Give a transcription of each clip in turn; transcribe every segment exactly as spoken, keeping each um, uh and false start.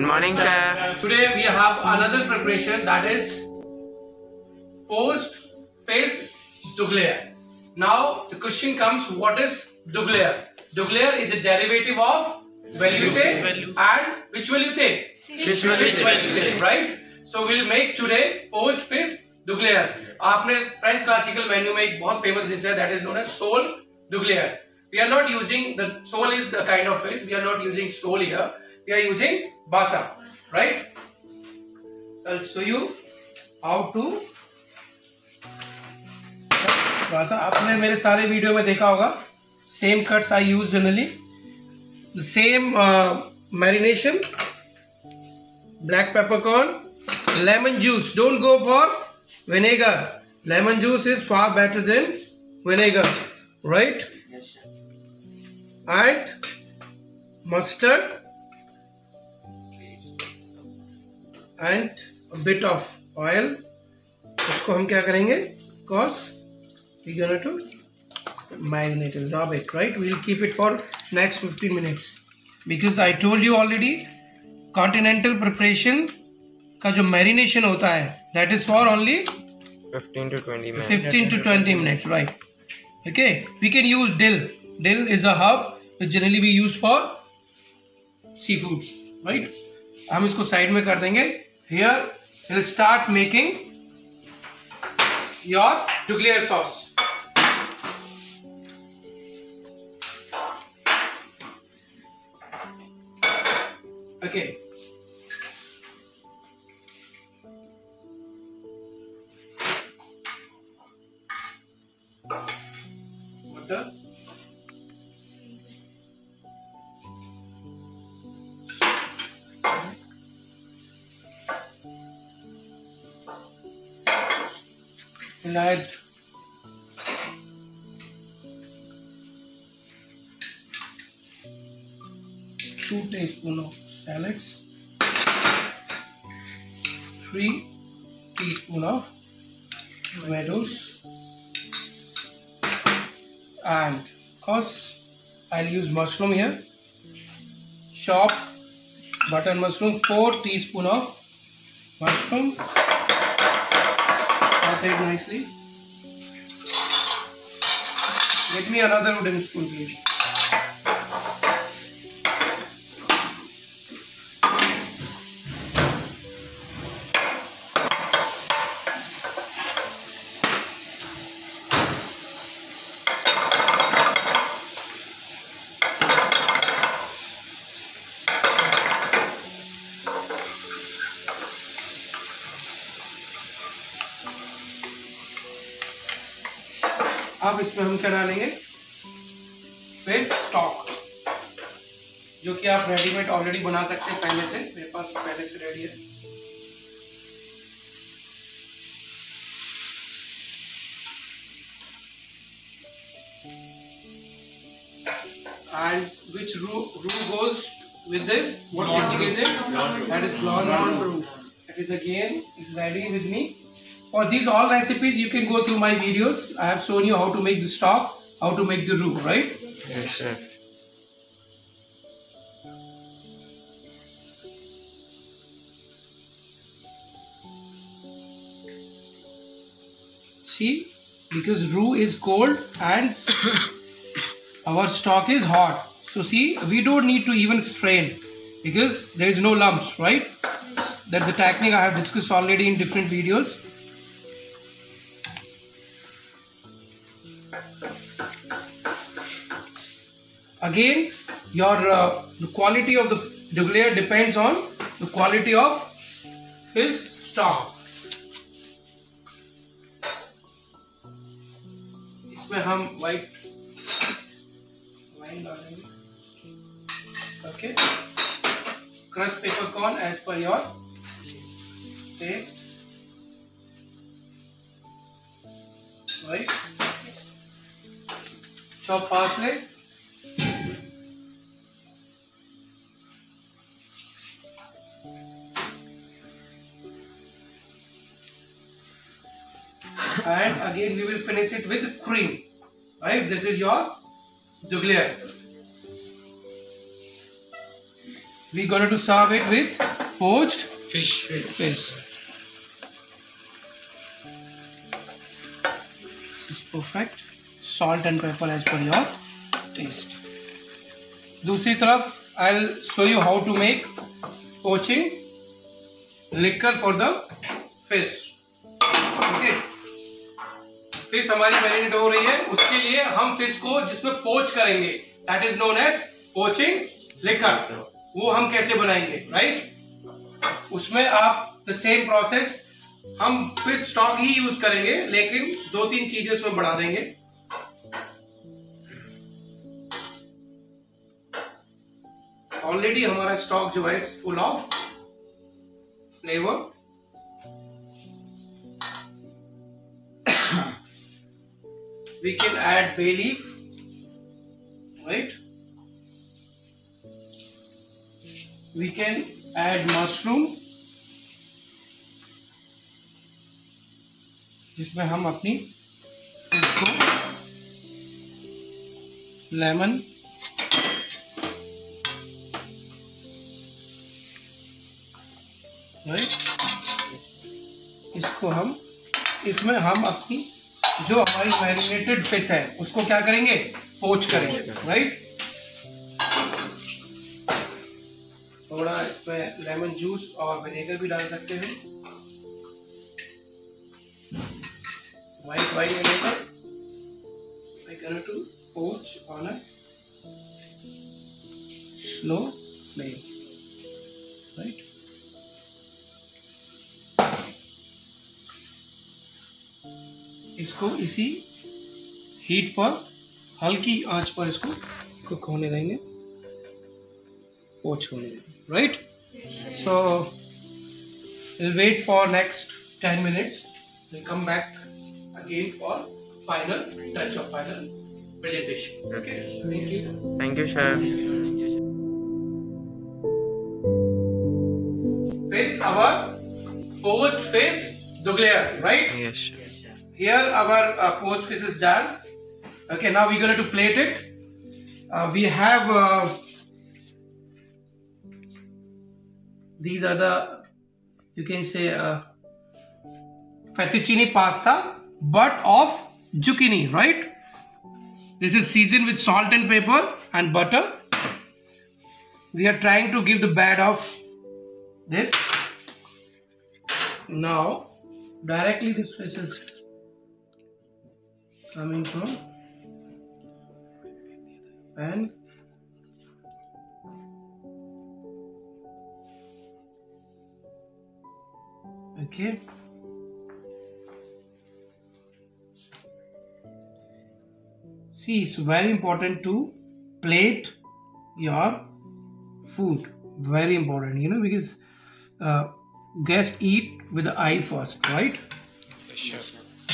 Good morning, chef. Today we have another preparation, that is poached fish douglaire. Now the question comes, what is douglaire? Douglaire is a derivative of velouté and which velouté? Fish velouté, right? So we'll make today poached fish douglaire. आपने French classical menu में एक बहुत famous dish है, that is known as sole douglaire. We are not using, the sole is a kind of fish, we are not using sole here, we are using basa, right? I'll show you how to basa. आपने मेरे सारे video में देखा होगा, same cuts I use generally, the same uh, marination, black peppercorn, lemon juice. Don't go for vinegar. Lemon juice is far better than vinegar, right? And mustard and a bit of oil. इसको हम क्या करेंगे? Cause we're gonna to marinate it, rub it, right? We'll keep it for next fifteen minutes because I told you already, continental preparation का जो marination होता है, that is for only fifteen to twenty minutes. fifteen to twenty minutes, right? Okay, we can use dill. Dill is a herb which generally we use for seafoods, right? हम इसको side में कर देंगे. Here we'll start making your douglaire sauce. Okay. Butter. And add two teaspoons of salads, three teaspoons of tomatoes, and cause I'll use mushroom here, chopped button mushroom, four teaspoons of mushroom, sauteed nicely. Get me another wooden spoon, please. अब इसमें हम क्या डालेंगे? Fish stock, जो कि आप readymade already बना सकते हैं पहले से. मेरे पास पहले से रेडी है. And which roux roux goes with this? What technique is it? That is blonde roux. It is again is ready with me. For these all recipes, you can go through my videos. I have shown you how to make the stock, how to make the roux, right? Yes, sir. See, because roux is cold and our stock is hot. So see, we don't need to even strain because there is no lumps, right? That the technique I have discussed already in different videos. Again, your uh, the quality of the douglaire depends on the quality of fish stock. इसमें हम white wine डालेंगे. Okay. Crushed peppercorn as per your taste. Right. Chopped parsley. And again we will finish it with cream. Right, this is your douglaire. we going to serve it with poached Fish. fish. This is perfect. Salt and pepper as per your taste. दूसरी तरफ I'll show you how to make poaching liquor for the fish. Okay. Fish हमारी marinate हो रही है, उसके लिए हम fish को जिसमें पोच करेंगे, that is known as poaching liquor. वो हम कैसे बनाएंगे, राइट? उसमें आप द सेम प्रोसेस, हम फिश स्टॉक ही यूज करेंगे, लेकिन दो तीन चीजें उसमें बढ़ा देंगे. ऑलरेडी हमारा स्टॉक जो है it's full of flavour. We can add bay leaf, right? We can add mushroom, जिसमें हम अपनी इसको लेमन राइट, इसको हम इसमें हम अपनी जो हमारी मैरिनेटेड फिश है उसको क्या करेंगे, पोच करेंगे, राइट. थोड़ा इसमें लेमन जूस और विनेगर भी डाल सकते हैं. White wine vinegar. I going to poach on a slow flame, right? इसको इसी हीट पर हल्की आंच पर इसको कुक होने देंगे, पोच होने देंगे, right. So will wait for next ten minutes. Will come back again for final touch of final presentation. Okay, thank you. Thank you, chef. With our poached fish douglaire, right? Yes, chef. Here our uh, poached fish is done. Okay, now we're going to plate it. Uh, we have uh, these are the, you can say uh, fettuccine pasta, but of zucchini, right? This is seasoned with salt and pepper and butter. We are trying to give the bad of this. Now directly this fish is coming from and okay, see, it's very important to plate your food, very important, you know, because uh, guests eat with the eye first, right? Yes, chef.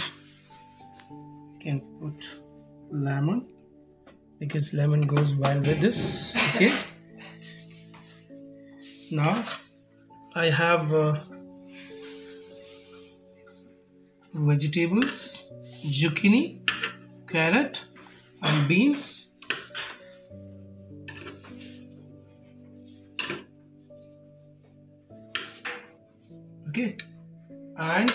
Can put lemon because lemon goes well with this. Okay, now I have uh, vegetables, zucchini, carrot and beans. Okay, and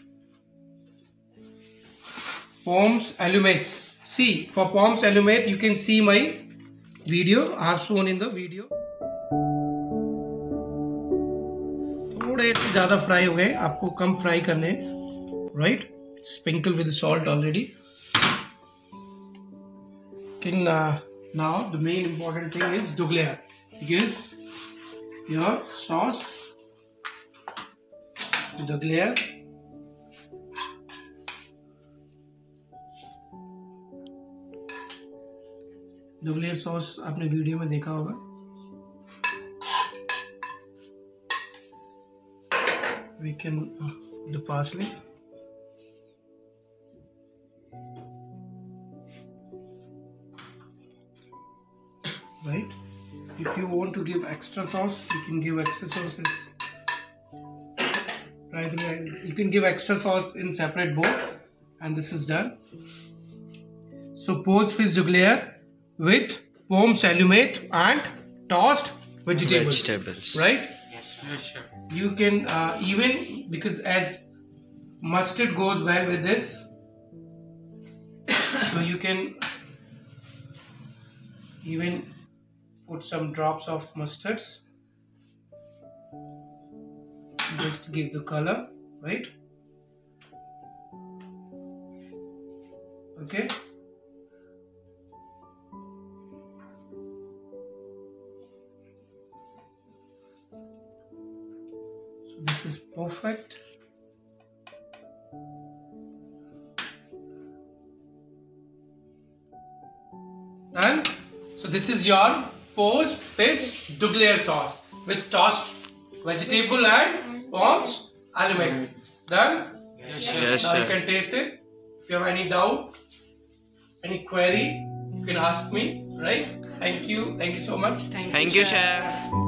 Poms allumates. See, for Poms allumate, you can see my video as shown in the video. थोड़े ज़्यादा fry हो गए, आपको कम fry करने, right? Sprinkle with salt already. Can uh, now the main important thing is douglaire, because your sauce, douglaire. douglaire sauce आपने वीडियो में देखा होगा. We can uh, the parsley. Right. If you want to give extra sauce, you can give extra sauces. Right. You can give extra sauce in separate bowl, and this is done. So poached fish douglaire with Poms allumate and tossed vegetables, Vegetables. right? Yes, sure. You can uh, even, because as mustard goes well with this, so you can even put some drops of mustards, just to give the color, right? Okay. So this is perfect. And so this is your poached fish Duglier sauce with tossed vegetable and worms element. Done? Yes, Now you sir. can taste it. If you have any doubt, any query, you can ask me, right? Thank you. Thank you so much. Thank you, chef.